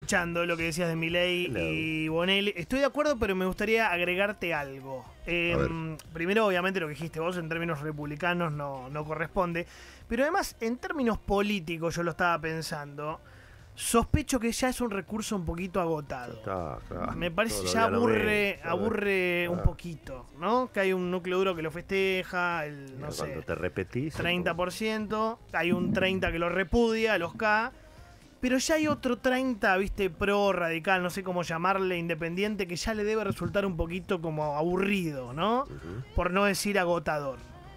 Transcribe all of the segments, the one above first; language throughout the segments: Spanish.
escuchando lo que decías de Milei y Bonelli. Estoy de acuerdo, pero me gustaría agregarte algo. Primero, obviamente, lo que dijiste vos en términos republicanos no corresponde. Pero además, en términos políticos, yo lo estaba pensando, sospecho que ya es un recurso un poquito agotado. Claro. Me parece que ya aburre un poquito, ¿no? Que hay un núcleo duro que lo festeja, no sé, cuando te repetís 30%, hay un 30% que lo repudia, los K, pero ya hay otro 30%, viste, pro, radical, no sé cómo llamarle, independiente, que ya le debe resultar un poquito como aburrido, ¿no? Por no decir agotador.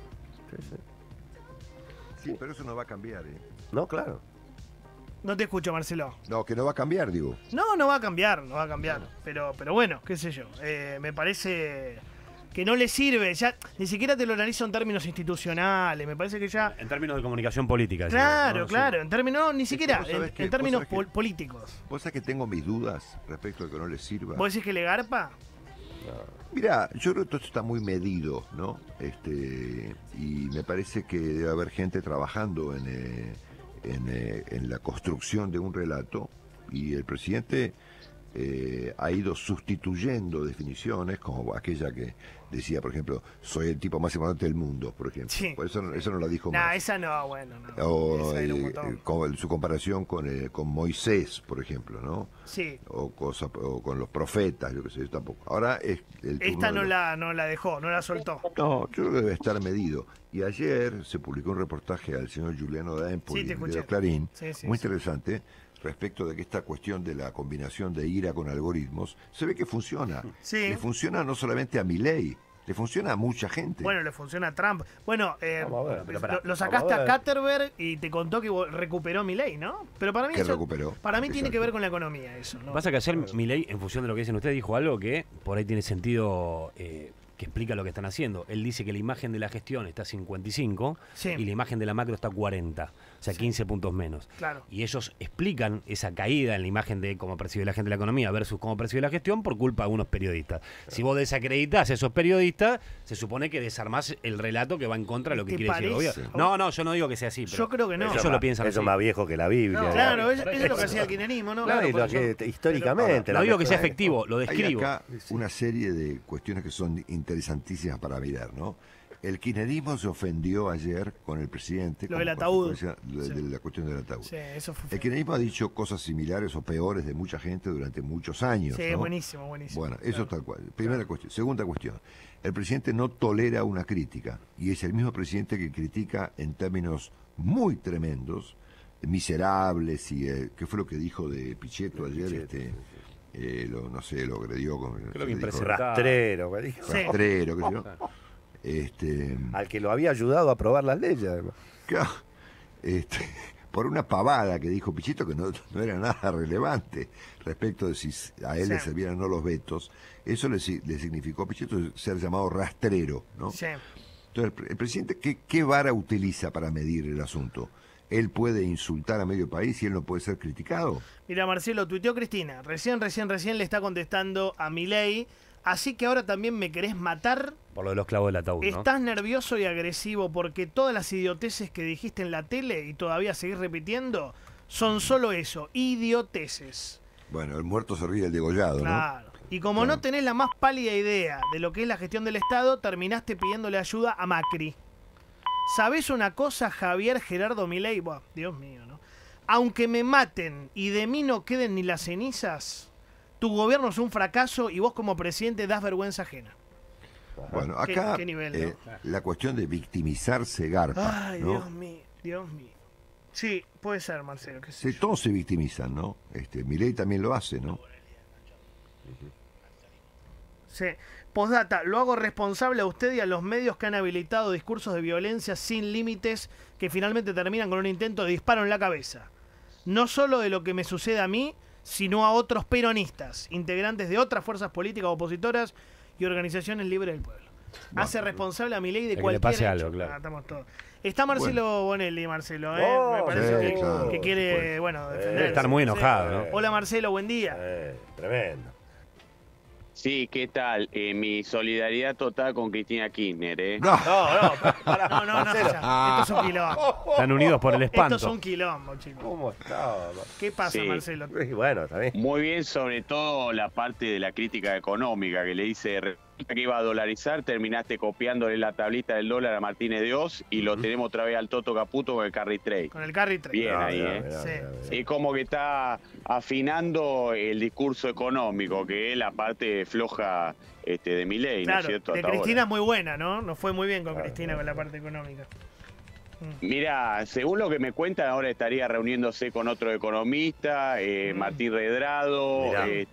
Sí, pero eso no va a cambiar, No, claro. No te escucho, Marcelo. No, que no va a cambiar, digo. No va a cambiar. Pero bueno, qué sé yo. Me parece que no le sirve. Ya ni siquiera te lo analizo en términos institucionales. Me parece que ya. En términos de comunicación política. Claro, ¿no? claro. Sí. En términos, ni siquiera. En términos políticos. Vos sabés que tengo mis dudas respecto a que no le sirva. ¿Vos decís que le garpa? Mira, yo creo que todo esto está muy medido, ¿no? Y me parece que debe haber gente trabajando en la construcción de un relato, y el presidente ha ido sustituyendo definiciones como aquella que decía, por ejemplo, soy el tipo más importante del mundo, por ejemplo. Sí. Por eso no la dijo No, más. esa no, bueno, no. O Esa era un montón. su comparación con Moisés, por ejemplo, ¿no? Sí. O con los profetas, yo qué sé, tampoco. Ahora es el turno Esta de no la dejó, no la soltó. No, yo creo que debe estar medido. Y ayer se publicó un reportaje al señor Giuliano da Empoli, Sí, te escuché. de Clarín, Sí, muy interesante, respecto de que esta cuestión de la combinación de ira con algoritmos, se ve que funciona. Sí. Le funciona no solamente a Milei, le funciona a mucha gente. Bueno, le funciona a Trump. Bueno, Vamos a ver, pero pará, lo sacaste vamos a a ver. Katterberg y te contó que recuperó Milei, ¿no? Pero para mí Que eso, recuperó. para mí tiene Exacto. que ver con la economía eso, ¿no? Pasa que ayer Milei, en función de lo que dicen ustedes, dijo algo que por ahí tiene sentido, que explica lo que están haciendo. Él dice que la imagen de la gestión está 55 Sí. y la imagen de la macro está 40, o sea, 15 puntos menos. Claro. Y ellos explican esa caída en la imagen de cómo percibe la gente la economía versus cómo percibe la gestión por culpa de algunos periodistas. Si vos desacreditás a esos periodistas, se supone que desarmás el relato que va en contra de lo que ¿Te quiere decir el parece? gobierno. No, yo no digo que sea así, pero Yo creo que no. ellos lo piensan Eso así. es más viejo que la Biblia. No, claro, eso es lo que hacía el kirchnerismo, ¿no? Claro, y lo que históricamente. No la digo que sea mezcla- efectivo, lo Hay describo. acá una serie de cuestiones que son interesantísimas para mirar, ¿no? El kirchnerismo se ofendió ayer con el presidente. Lo del como ataúd. consecuencia de la cuestión del ataúd. Sí, eso fue El feo. kirchnerismo ha dicho cosas similares o peores de mucha gente durante muchos años. Sí, ¿no? buenísimo. Bueno, eso Claro. tal cual. Primera cuestión. Segunda cuestión. El presidente no tolera una crítica, y es el mismo presidente que critica en términos muy tremendos, miserables, y ¿qué fue lo que dijo de Pichetto ayer? No sé, lo agredió con... Creo que le dijo impresentable. Rastrero, ¿qué dijo? Sí. rastrero, qué sé yo. Al que lo había ayudado a aprobar las leyes, además. Claro, por una pavada que dijo Pichetto que no era nada relevante respecto de si a él Sí. le servían o no los vetos, eso le significó a Pichetto ser llamado rastrero, ¿no? Sí. Entonces, el presidente, ¿qué vara utiliza para medir el asunto? ¿Él puede insultar a medio país y él no puede ser criticado? Mira, Marcelo, tuiteó Cristina. Recién le está contestando a Milei. Así que ahora también me querés matar. Por lo de los clavos del ataúd, ¿no? Estás nervioso y agresivo porque todas las idioteces que dijiste en la tele y todavía seguís repitiendo son solo eso, idioteces. Bueno, el muerto se ríe del degollado, ¿no? Claro. Y como Claro. no tenés la más pálida idea de lo que es la gestión del Estado, terminaste pidiéndole ayuda a Macri. ¿Sabés una cosa, Javier Gerardo Milei? Buah, Dios mío, ¿no? Aunque me maten y de mí no queden ni las cenizas, tu gobierno es un fracaso y vos como presidente das vergüenza ajena. Bueno, ¿Qué- acá qué nivel, no? la cuestión de victimizarse garpa, Ay, ¿no? Dios mío. Sí, puede ser, Marcelo. qué sé Sí, todos se victimizan, ¿no? Milei también lo hace, ¿no? Sí. Postdata, lo hago responsable a usted y a los medios que han habilitado discursos de violencia sin límites que finalmente terminan con un intento de disparo en la cabeza. No solo de lo que me sucede a mí, sino a otros peronistas, integrantes de otras fuerzas políticas opositoras y organizaciones libres del pueblo. Hace responsable a Milei de que le cualquier pase hecho. algo, claro. Estamos todos. Está Marcelo Bonelli, Marcelo, ¿eh? Oh, me parece sí, que, claro, que quiere, por bueno, defenderse. Debe estar muy no sé. enojado, ¿no? Hola Marcelo, buen día. Tremendo. Sí, ¿qué tal? Mi solidaridad total con Cristina Kirchner, ¿eh? No, No, esto es un quilombo. Están unidos por el espanto. Esto es un quilombo, chicos. ¿Cómo está? ¿Qué pasa, Sí. Marcelo? Y bueno, también. Muy bien, sobre todo la parte de la crítica económica que le dice resulta que iba a dolarizar, terminaste copiándole la tablita del dólar a Martínez de Oz y lo tenemos otra vez al Toto Caputo con el carry trade. Con el carry trade. Bien ahí, ¿eh? Sí. Es como que está afinando el discurso económico, que es la parte floja de Milei, ¿no es Claro, cierto? de Hasta Cristina ahora. es muy buena, ¿no? Nos fue muy bien con Cristina con la parte económica. Mira, según lo que me cuentan, ahora estaría reuniéndose con otro economista, Martín Redrado,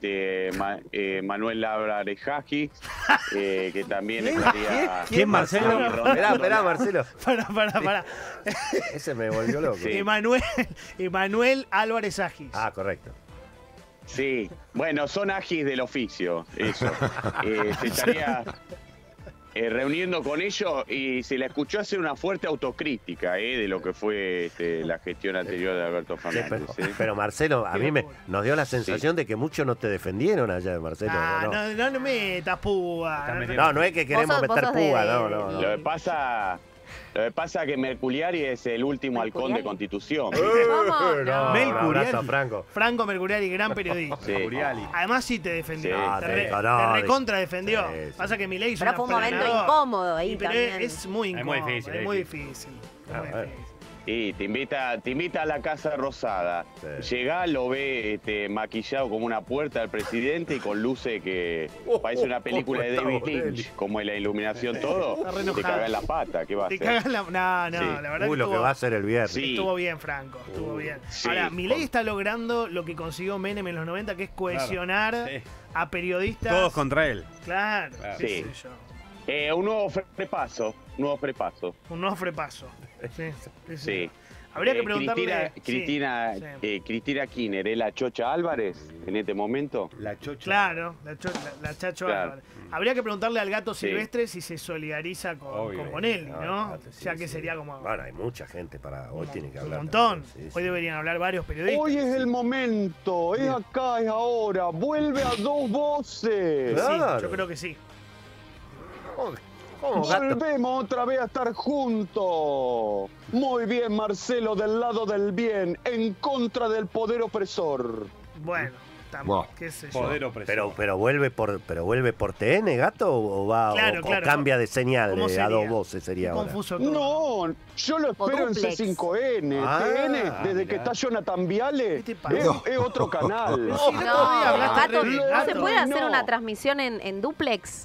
Manuel Labra-Rejagi, que también estaría... ¿Quién, Marcelo? Esperá, Marcelo. Pará. Ese me volvió loco. Sí. Emanuel Álvarez Agis. Ah, correcto. Sí, bueno, son agis del oficio, eso. Se estaría reuniendo con ellos y se le escuchó hacer una fuerte autocrítica de lo que fue la gestión anterior de Alberto Sí, Fernández. pero Marcelo, a mí nos dio la sensación de que muchos no te defendieron allá, Marcelo. No metas púa. No es que queremos Vos meter sos de- púa, no. Lo que pasa que Mercuriari es el último halcón de ¿Mercuriari? Constitución. ¿Cómo? No. Un abrazo a Mercuriali. Franco. Franco Mercuriali, gran periodista. Sí. Además sí te defendió. Sí. Ah, te no, recontra defendió. sí, sí. Pasa que Milei es Pero un fue un momento aplanador. incómodo ahí Pero también. es muy Es muy incómodo. difícil, Es es muy difícil. difícil. Ah, Muy bueno. difícil. Sí, te invita a la Casa Rosada. Sí. Llegá, lo ve maquillado como una puerta del presidente y con luces que parece una película de David Lynch, como en la iluminación todo. Está re Te enojado. caga en la pata, ¿qué va a Te hacer? cagas la... No, Sí. la verdad Uy, que lo que estuvo, va a ser el viernes. Sí. estuvo bien, Franco. Estuvo bien. Sí, Ahora, Milei con- está logrando lo que consiguió Menem en los 90, que es cohesionar Sí. a periodistas. Todos contra él. Claro, Claro. qué Sí. sé yo. Un nuevo frepaso. Un nuevo frepaso. Sí. Sí. Habría que preguntarle... Cristina Kirchner, ¿es la Chocha Álvarez en este momento? La chocha. Claro, la Chacho Claro. Álvarez. Habría que preguntarle al gato Sí. silvestre si se solidariza con Bonelli, ¿no? Sí, Ya que sí. sería como Bueno, hay mucha gente para hoy, tiene que un hablar. montón. también, sí, Hoy sí. deberían hablar varios periodistas. Hoy es el momento, es acá, es ahora. Vuelve a dos voces. Sí, Claro. yo creo que sí. ¿Cómo, gato? Volvemos otra vez a estar juntos. Muy bien, Marcelo, del lado del bien, en contra del poder opresor. Bueno, también, Buah. qué sé yo. Poder opresor. Pero vuelve por TN, gato, o va Claro, o claro. cambia de señal ¿Cómo a sería? dos voces sería Qué ahora. confuso todo. No, yo lo espero en duplex. C5N. Ah, TN, desde que mirá. está Jonathan Viale, ¿Qué te pasa? es otro canal. Sí, el otro día No, hablaste gato, re bien, ¿no se gato. puede hacer No. una transmisión en duplex?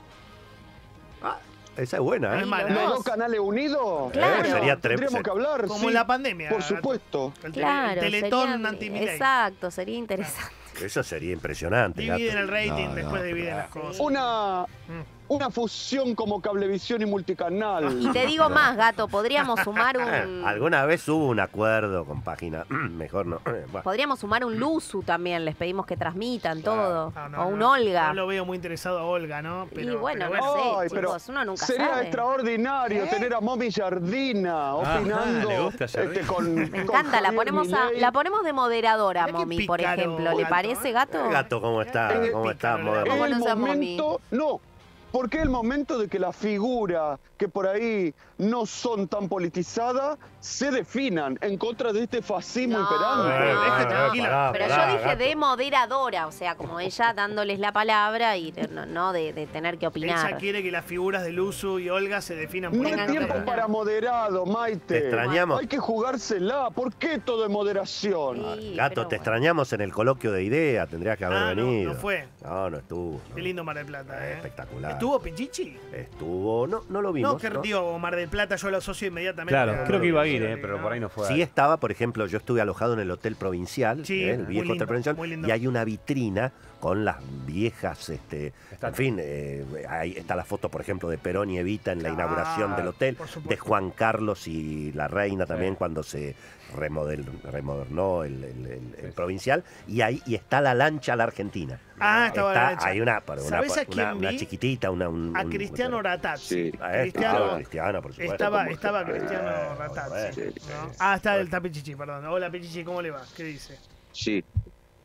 Esa es buena, No ¿eh? es mala, ¿Los ¿eh? dos canales unidos? Claro. Sería Tendríamos que hablar, Como sí, en la pandemia. por gato. supuesto. El Claro, Teletón sería- anti-Milei. Exacto, sería interesante. Eso sería impresionante, Dividen gato. el rating, No, después no, dividen las cosas. Una fusión como Cablevisión y Multicanal. Y te digo más, gato, podríamos sumar un... Alguna vez hubo un acuerdo con página. Mejor no. Bueno. Podríamos sumar un Luzu también, les pedimos que transmitan todo. No, o un no, Olga. No lo veo muy interesado a Olga, ¿no? Y bueno, pero no sé, Ay, pero chicos, uno nunca sería sabe. extraordinario tener a Momi Jardina opinando le gusta Jardina. Me encanta, la ponemos de moderadora, Mirá qué Momi, por pícaro, ejemplo. ¿Le gato, parece, ¿eh? gato? Gato, ¿cómo está? Qué ¿Cómo está? pícaro, Moderno? ¿Cómo el no seas momento, no, porque es el momento de que la figura que por ahí no son tan politizadas se definan en contra de este fascismo imperante. Deja tranquila. Pero yo dije de moderadora, o sea, como ella dándoles la palabra y no de tener que opinar. Ella quiere que las figuras de Luzu y Olga se definan por No Tengan hay que tiempo opinar. para moderado, Maite. Te extrañamos. Hay que jugársela. ¿Por qué todo de moderación? Sí, Gato, pero te bueno. extrañamos en el coloquio de ideas. Tendrías que haber Ah, no, venido. no fue. No estuvo. Qué lindo Mar del Plata, ¿eh? Espectacular. ¿Estuvo Pichichi? Estuvo. No lo vimos. No, que ¿no? digo, Mar del Plata yo lo asocio inmediatamente. Claro, creo que iba a ir, Sí, pero por ahí no fue. Sí estaba, por ejemplo, yo estuve alojado en el Hotel Provincial, Sí, el muy viejo lindo, Hotel Provincial, muy lindo. y hay una vitrina con las viejas, Está- en fin, ahí está la foto, por ejemplo, de Perón y Evita en la Claro, inauguración del hotel, por supuesto. de Juan Carlos y la reina también cuando se remodernó el Provincial, y ahí está la lancha a la Argentina. Ah, estaba la lancha. Hay una ¿Sabés a quién una vi? chiquitita, A Cristiano Sí. Ratazzi. Cristiano, por supuesto. Estaba Cristiano Ratazzi. sí, ¿no? Ah, está el Pichichi, perdón. Hola Pichichi, ¿cómo le va? ¿Qué dice? Sí.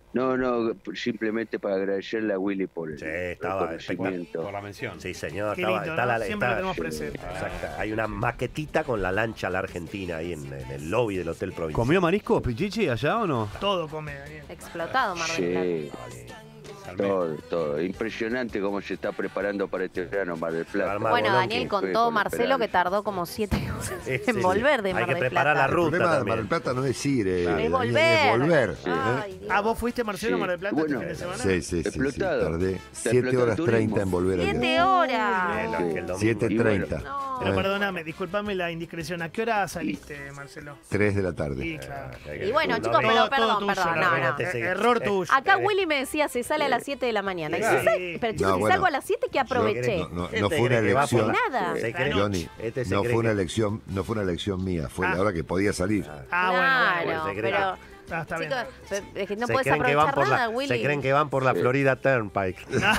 No, simplemente para agradecerle a Willy por el Sí, estaba reconocimiento. Por la mención. Sí, señor. Qué Estaba, lindo, está ¿no? la, Siempre lo está- tenemos presente. Exacto. Hay una maquetita con la lancha a la Argentina ahí en el lobby del Hotel Provincia. ¿Comió marisco, Pichichi, allá o no? Todo come, Daniel. Explotado, Mar del Plata. Sí, todo. Impresionante cómo se está preparando para este verano Mar del Plata. Arma Bueno, Bolón, Daniel que contó con Marcelo esperanza. que tardó como 7 horas Sí, sí, en sí. volver de Hay Mar que del preparar Plata. la El ruta problema de también. Mar del Plata no es ir, Es Daniel, volver. es volver. ¿sí? Ay, Dios. Ah, ¿vos fuiste, Marcelo, a Mar del Plata Bueno, este fin de semana? Sí, Explotado. tardé Está 7 explotado horas el 30 en turismo. volver allá. 7 horas. Que el domingo. 7:30. No. Pero perdóname, discúlpame la indiscreción. ¿A qué hora saliste, Marcelo? 3 de la tarde. Sí, claro. Y bueno, No, chicos, no, pero Todo perdón, tuyo, perdón. no, No, no. Te sigue. Error tuyo. Acá Willy me decía, se sale a las 7 de la mañana. Y Sí. sí, pero chicos, No, si bueno. salgo a las 7, que aproveché. No Este fue una cree que va por elección. la- Nada. Se cree- Johnny, este se no cree fue una que- elección, no fue una elección mía, fue Ah. la hora que podía salir. Ah, Claro, se cree pero Ah, está bien. chicos, es que no se puedes creen que van aprovechar por nada, la, Willy. se creen que van por la Florida Turnpike.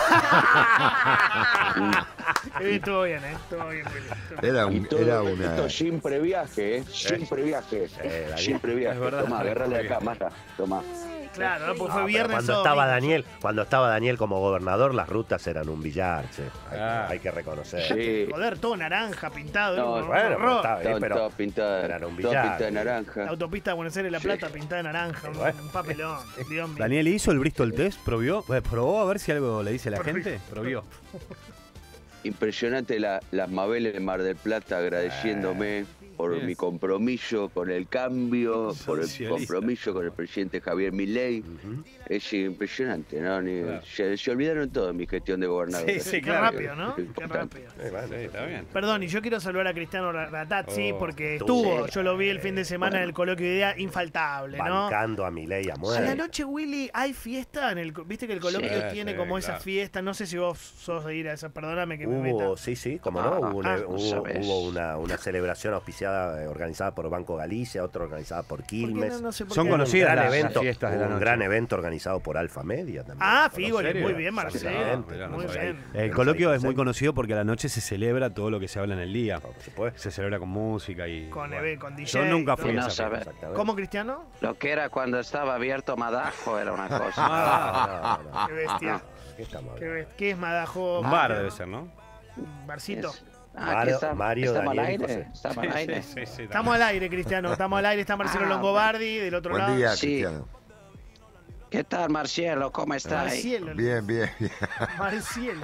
Estuvo bien, Estuvo bien, Willy. Estuvo bien. Y todo Era esto una. sin previaje, Siempre viaje. Siempre viaje. Es verdad. Tomá, agarrale acá, Marta. Tomá. Claro, ¿no? Porque fue No, pero viernes cuando o estaba domingo. Daniel como gobernador, las rutas eran un billar, che. Ah. Hay que reconocer. Sí. Joder, todo naranja, pintado. No, un Bueno, pero horror. estaba bien, Todo pero pintada, era un todo billar. pintada de La naranja. autopista de Buenos Aires-La Plata pintada de naranja. Bueno. Un papelón. Dios mío. Daniel hizo el Bristol Test, probó a ver si algo le dice la gente. Probió. Impresionante las Mabeles de Mar del Plata agradeciéndome por bien. mi compromiso con el cambio, por el Socialista. compromiso con el presidente Javier Milei. Es impresionante, ¿no? Claro. Se olvidaron todo de mi gestión de gobernador. Sí, Qué rápido, ¿no? Qué Importante. rápido. Sí, está bien. Perdón, y yo quiero saludar a Cristiano Ratazzi Oh. porque Estuvo. estuvo, yo lo vi el fin de semana en el coloquio de idea, infaltable, ¿no? bancando a Milei a A la muerte. noche, Willy, hay fiesta en el. Viste que el coloquio Sí, tiene sí, como claro. esa fiesta. No sé si vos sos de ir a esa. Perdóname que me meta. Hubo, sí, como no, no sabes. hubo una celebración auspiciada, organizada por Banco Galicia, otra organizada por Quilmes. No sé por Son qué. conocidas un gran las evento, fiestas de la un noche. gran evento organizado por Alfa Media también. Ah, ¿Conoces? Fígole, serio? muy bien, Marcelo. Exactamente. Mirá, no Muy sabía. bien. El coloquio es muy conocido porque a la noche se celebra todo lo que se habla en el día. Por supuesto. Se celebra con música y. Con bueno. con DJ. Yo nunca todo. fui a No esa sabe. fiesta. Exactamente. ¿Cómo, Cristiano? Lo que era cuando estaba abierto Madajo era una cosa. Ah, No, Qué bestia. ¿qué estamos ¿Qué, hablando? ¿Qué es Madajo? un bar debe ser, ¿no? Barcito. Es- Mario- Mario, estamos al Daniel y aire. José. Estamos al aire. Sí, Estamos al aire, Cristiano. Estamos al aire. Está Marcelo Ah, Longobardi del otro Buen lado. día, Sí. Cristiano. ¿Qué tal, Marcielo? ¿Cómo estás? Marcielo. Bien, bien. Marcielo.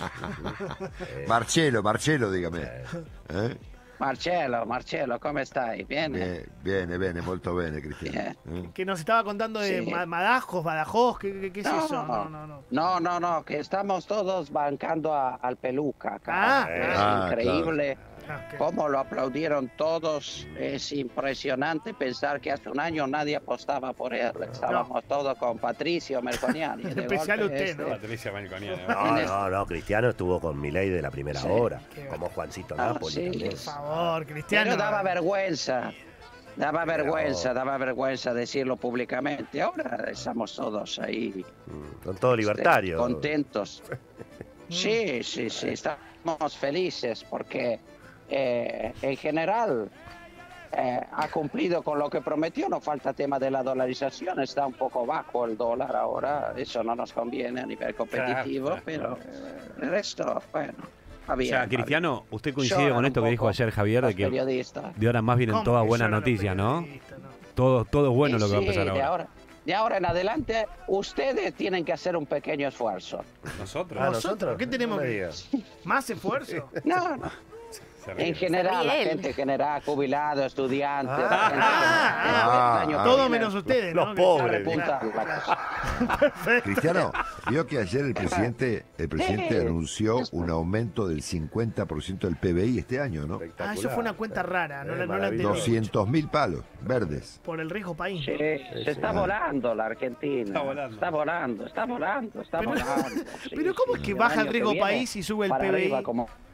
Marcelo, dígame. ¿Eh? Marcello, ¿cómo stai? Bene? Bene, molto bene, Cristiano. Que nos estaba contando de Sí. Badajoz. ¿Qué es eso? No, que estamos todos bancando al Peluca acá. Ah, Es ah, increíble Ah, ok. cómo lo aplaudieron todos. Es impresionante pensar que hace un año nadie apostaba por él. Estábamos todos con Patricio Merconiani. De Especial golpe, usted, este, ¿no? Patricia Malconiani. No, Cristiano estuvo con Milei de la primera Sí. hora, Qué como Juancito Ah, Napoli sí. también. Por favor, Cristiano. Pero daba vergüenza. Daba vergüenza decirlo públicamente. Ahora estamos todos ahí Son todos libertarios. contentos. Sí, estamos felices porque en general ha cumplido con lo que prometió. No falta tema de la dolarización, está un poco bajo el dólar ahora, eso no nos conviene a nivel competitivo, Claro. pero el resto, bueno, va O bien. sea, va bien. Cristiano, ¿usted coincide Lloran con un esto que dijo poco ayer Javier de los que periodistas. de ahora más vienen ¿Cómo todas que buenas lloran los noticias, ¿no? periodistas, no? Todo es bueno lo que va a Sí, empezar ahora. de ahora en adelante, ustedes tienen que hacer un pequeño esfuerzo. Nosotros. Ah, ¿Nosotros? ¿Qué tenemos No me que- digas. ¿Más esfuerzo? No. Se ríe. En general, Se la ríe él. gente general, jubilado, estudiante, Ah, la gente ah, que- ah, Todo que- menos ustedes, Los ¿no? pobres. repunta la cosa. Cristiano, vio que ayer el presidente Sí. anunció un aumento del 50% del PBI este año, ¿no? Ah, eso fue una cuenta rara. No la maravilloso. entendí. 200.000 palos verdes. Por el riesgo país. Sí, se está volando la Argentina. Está volando. Está volando. Pero- Sí, pero ¿cómo es que el baja el año que riesgo viene, país y sube el para PBI? arriba como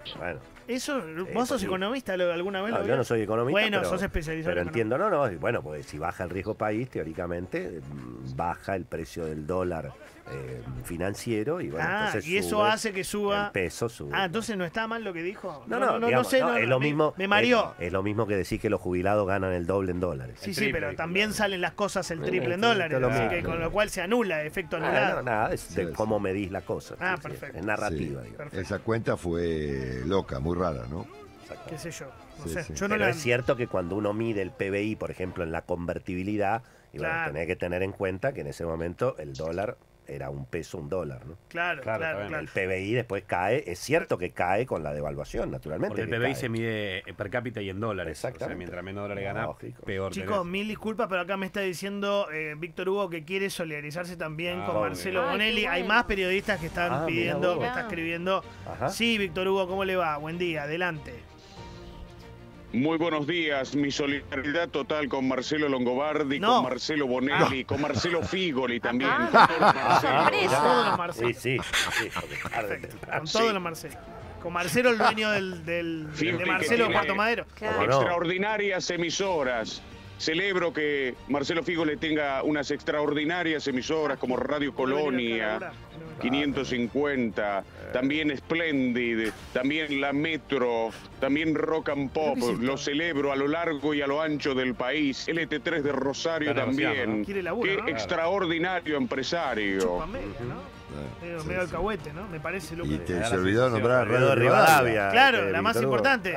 Bueno. Eso, ¿vos sos economista alguna vez? No, yo no soy economista. Bueno, pero, sos especializado. Pero entiendo, bueno, pues si baja el riesgo país, teóricamente baja el precio del dólar financiero y bueno, entonces y eso hace que suba. El peso sube. Entonces no está mal lo que dijo. No sé, es lo mismo. Me mareó. Es lo mismo que decir que los jubilados ganan el doble en dólares. Sí, pero también salen las cosas el triple en dólares, así que con lo cual se anula, efecto anulado. Nada, es de cómo medís la cosa. Perfecto. Es narrativa, digamos. Esa cuenta fue loca, muy rara, ¿no? Qué sé yo. No Sí, sé. sí. Yo no Pero la... es cierto que cuando uno mide el PBI, por ejemplo, en la convertibilidad, y bueno, Claro. tenés que tener en cuenta que en ese momento el dólar era un peso, un dólar, ¿no? Claro. El PBI después cae, es cierto que cae con la devaluación, naturalmente. Porque el que PBI cae. se mide per cápita y en dólares. Exactamente. O sea, mientras menos dólares ganás, Lógico. peor Chicos, tenés. mil disculpas, pero acá me está diciendo Víctor Hugo que quiere solidarizarse también con obvio. Marcelo Ay, Bonelli. qué Hay bueno. más periodistas que están pidiendo, que vos. está escribiendo. Ajá. Sí, Víctor Hugo, ¿cómo le va? Buen día, adelante. Muy buenos días, mi solidaridad total con Marcelo Longobardi, No. con Marcelo Bonelli, con Marcelo Figoli también. Ah, con todos los Marcelos. por eso. Con todos los Marcelo. Sí, porque tarde o Perfecto. temprano. Con todos los Marcelo. Con Marcelo, el dueño de Fíjate que Marcelo tiene- Puerto Madero. Claro. ¿Cómo no? Extraordinarias emisoras. Celebro que Marcelo Figoli tenga unas extraordinarias emisoras como Radio Colonia, 550, también Splendid, también La Metro, también Rock and Pop. ¿Pero qué es esto? Lo celebro a lo largo y a lo ancho del país. LT3 de Rosario Está negociando, también. ¿no? Quiere laburo, Qué ¿no? extraordinario empresario. Chupamega, ¿no? Medio alcahuete, ¿no? Me parece, Lucas. Y se olvidó de nombrar a Alrededor Radio de Rivadavia. Rivadavia. Claro, que la más Víctor Hugo. importante.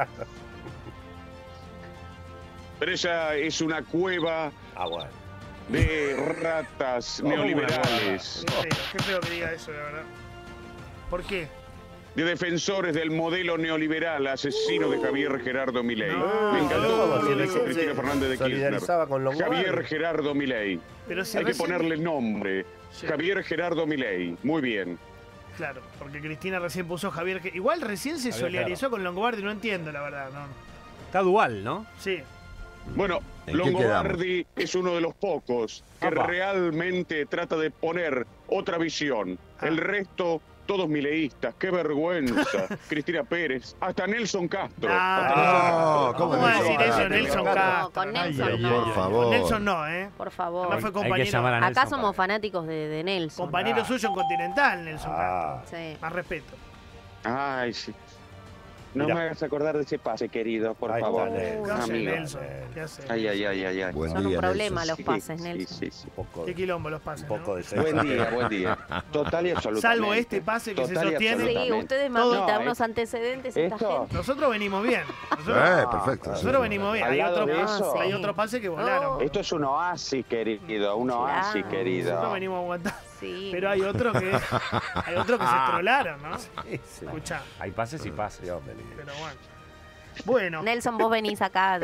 Pero ella es una cueva Bueno. de ratas neoliberales, Qué feo que diga eso, la verdad. ¿Por qué? de defensores del modelo neoliberal asesino de Javier Gerardo Milei. No, Me encantó no, lo que no, dijo no, Cristina Fernández de Kirchner. solidarizaba con Longobardi. Javier Gerardo Milei. Pero si Hay que recién- ponerle nombre. Sí. Javier Gerardo Milei. Muy bien. Claro, porque Cristina recién puso Javier. Igual recién se Javier solidarizó con Longobardi, no entiendo la verdad. No. Está dual, ¿no? Sí. Bueno, ¿En qué Longobardi es uno de los pocos que Apa. realmente trata de poner otra visión. El resto, todos mileístas. ¡Qué vergüenza! Cristina Pérez, hasta Nelson Castro. Hasta Nelson Castro. ¿cómo ¿Cómo va a decir eso, Nelson Nelson No, Castro? con Nelson Pero no. por favor. Con Nelson no, ¿eh? Por favor. Además fue Hay que compañero, llamar a Nelson Acá somos para- fanáticos de Nelson. compañero suyo en Continental, Nelson Ah, Castro. Sí. Más respeto. Ay, sí. No Mira. me hagas acordar de ese pase, querido, por ahí está favor. Nelson. ¿Qué hace amigo. Nelson? ¿Qué hace? Ay, ay, ay, ay, ay. Buen Son un día, problema Nelson. los pases, Sí, Nelson. sí, sí. un poco, Qué quilombo los pases, un poco ¿no? de sexo. Buen día, buen día. Total y absolutamente. Salvo este pase que se Total y sostiene. Sí, absolutamente. ustedes, Todo- mamita, No, unos antecedentes, esta esto- gente. Nosotros venimos bien. Nosotros, Perfecto. nosotros venimos bien. Al Hay lado otro, de eso- hay otro pase que volaron. Esto es un oasis, querido, un oasis, Claro. querido. Nosotros venimos aguantando. Sí. Pero hay otro que se trolaron, ¿no? Sí, sí. Escuchá. Hay pases y pases. Sí, hombre. Pero bueno. Bueno. Nelson, vos venís acá.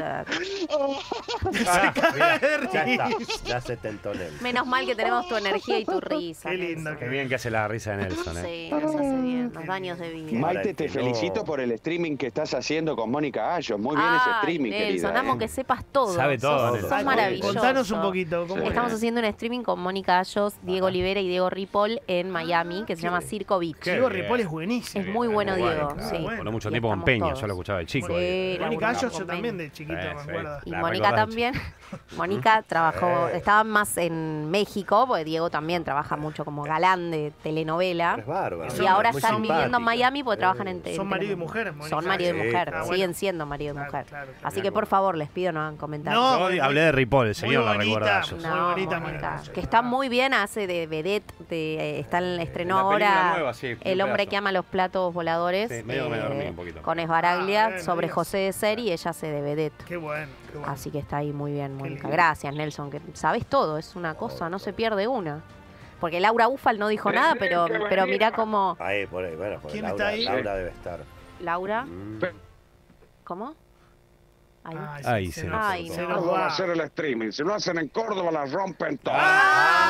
Ah, mira, de ya está, risa. ya se tentó Nelson. Menos mal que tenemos tu energía y tu risa. Qué lindo. Nelson. Qué bien que hace la risa de Nelson, ¿eh? Sí, nos hace bien. Los daños de vida. Maite, te que no. felicito por el streaming que estás haciendo con Mónica Ayos. Muy bien ese Ay, streaming, Nelson, querida. amo que sepas todo. Sabe todo, Sos, Nelson. sos maravilloso. Contanos un poquito. ¿Cómo Estamos haciendo un streaming con Mónica Ayos, Diego Olivera y Diego Ripoll en Miami, que se llama Circo Beach. Qué Diego bien. Ripoll es buenísimo. Es muy bueno, Muy Diego. claro. Sí. Bueno. Por mucho Y tiempo con estamos Peña, todos. yo lo escuchaba de chico. Sí, Mónica laburamos Ayos, con yo también Peña. de chiquito, Sí, me sí. acuerdo. Y La Mónica recordás. también. Mónica trabajó, estaba más en México, porque Diego también trabaja mucho como galán de telenovela. Es bárbaro. Y ahora Muy están viviendo en simpática. Miami porque trabajan en Son marido y telenovela. mujer, Mónica. Son marido y Sí, mujer, claro. siguen siendo marido y Claro, mujer. claro, claro. Así que por favor les pido no hagan comentarios. No, Yo hablé de Ripoll, el señor la bonita, recuerda a Ayos. muy No, bonita, Mónica, Mónica. que está muy bien, hace de vedette, está en el estreno la película ahora nueva, sí, El un hombre pedazo. que ama los platos voladores, Sí, medio que me dormí un poquito. con Esbaraglia, Ah, bueno, sobre Dios. José de Seri, y ella hace de vedette. Qué bueno, qué bueno. Así que está ahí muy bien, Mónica. lindo. Gracias, Nelson, que sabes todo, es una cosa, no se pierde una. Porque Laura Ufal no dijo nada, pero mirá cómo... Ahí, por ahí, bueno, por ¿Quién Laura, está ahí? Laura debe estar. Laura, Mm. ¿cómo? Ahí. Ay, se se nos- Ay, se no. nos ¿Cómo va va. a hacer el streaming? Si lo hacen en Córdoba, la rompen todas. ¡Ay!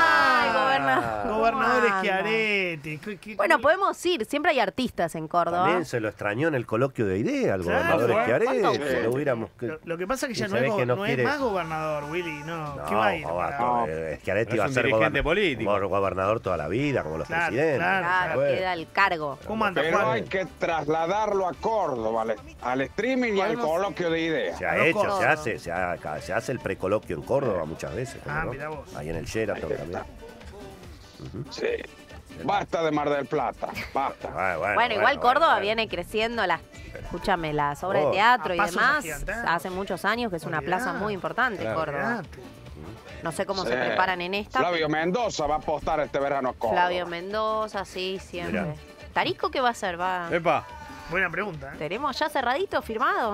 Gobernador ¿Cómo anda? Schiaretti. Bueno, podemos ir. Siempre hay artistas en Córdoba. También se lo extrañó en el coloquio de ideas al Claro, gobernador Schiaretti. ¿cuánto? Lo hubiéramos... Lo que pasa es que ya Se no es, ve que no es quiere- más gobernador, Willy. No, ¿qué va a ir? Schiaretti No va a es un ser dirigente político. gobernador toda la vida, como los Claro, presidentes. Claro, Bueno. queda el cargo. ¿Cómo anda, Pero Juan? hay que trasladarlo a Córdoba, al streaming y al Podemos- coloquio de ideas. Se ha Los hecho, Córdoba. se hace el precoloquio en Córdoba muchas veces. ¿cómo no? Mirá vos. Ahí en el Sheraton también. Sí. Basta de Mar del Plata, basta. Bueno, igual Córdoba viene creciendo escúchame, las obras de teatro A y pasos demás agigantados. hace muchos años que es una Olvidate. plaza muy importante Córdoba. Olvidate. No sé cómo Sí. se preparan en esta. Flavio Mendoza va a apostar este verano a Córdoba. Flavio Mendoza, sí, siempre. Mirá. ¿Tarisco qué va a hacer? Epa. Buena pregunta. ¿Tenemos ya cerradito, firmado?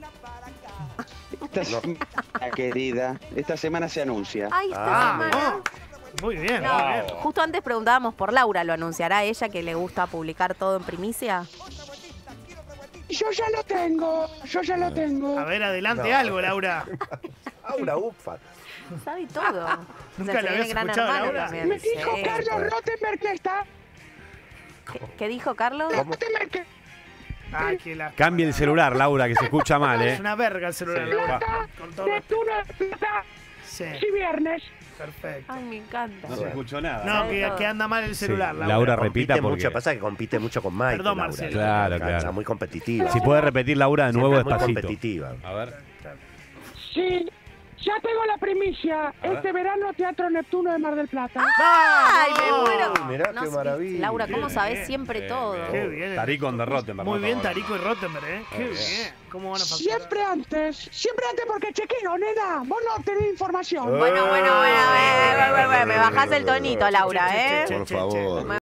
Esta semana, querida, esta semana se anuncia. Ay, esta semana. no. Muy bien, No, muy bien. justo antes preguntábamos por Laura, ¿lo anunciará ella que le gusta publicar todo en primicia? Yo ya lo tengo. A ver, adelante No. algo, Laura. Laura Ufa. Sabe todo. Nunca se la viene habías Gran escuchado, Hermano Laura. también. Sí. Rottenberg que está. ¿Qué dijo Carlos? Rottenberg que Ay, qué la... Cambie el celular, Laura, que se escucha mal, Es una verga el celular, Sí. Laura. Con todo Neptuno de Plata Sí, viernes. perfecto. Ay, me encanta. No se escuchó nada. No, Sabe que, todo. que anda mal el celular, Sí, Laura. Laura repita Compite porque... mucho, pasa que compite mucho con Mike. Perdón, Laura. Marcelo. Claro, Está claro. muy competitiva. Si puede repetir Laura de nuevo Siempre muy despacito. competitiva. A ver. Sí, ya tengo la primicia. Este verano Teatro Neptuno de Mar del Plata. ¡Ay, me muero! Mirá No qué sé, maravilla. Laura, ¿cómo Bien, sabés bien. siempre todo? Qué bien. Tarico on the Rottenberg. Muy no, bien, no. Tarico y Rottenberg, ¿eh? Qué bien. ¿Cómo van a facturar? Siempre antes porque chequeo, nena. Vos no tenés información. Bueno, me bajás el tonito, Laura, ¿eh? Por favor.